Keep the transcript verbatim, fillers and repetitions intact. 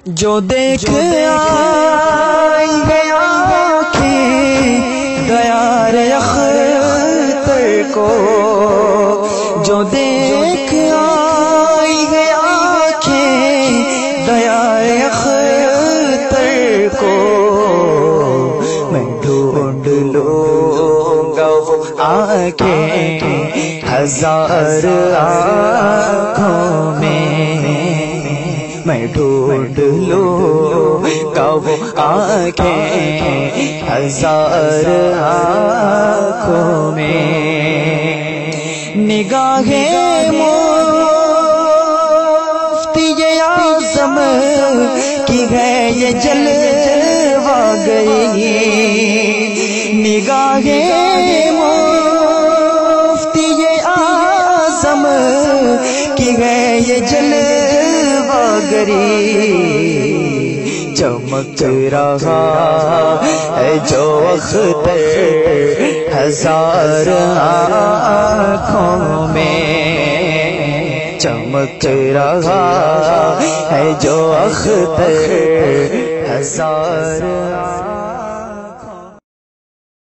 جو دیکھ آئی ہے آنکھیں دیار اختر کو، جو دیکھ آئی ہے آنکھیں دیار اختر کو، میں ڈھونڈ لوں گا وہ آنکھیں ہزار آنکھوں میں، میں ڈھونڈ لوں گا وہ آنکھیں ہزار آنکھوں میں۔ نگاہ مفتی اعظم کی ہے یہ جلوہ گری، نگاہ مفتی اعظم کی ہے یہ جلوہ گری، چمک رہا ہے جو اختر ہزار آنکھوں میں، چمک رہا ہے جو اختر ہزار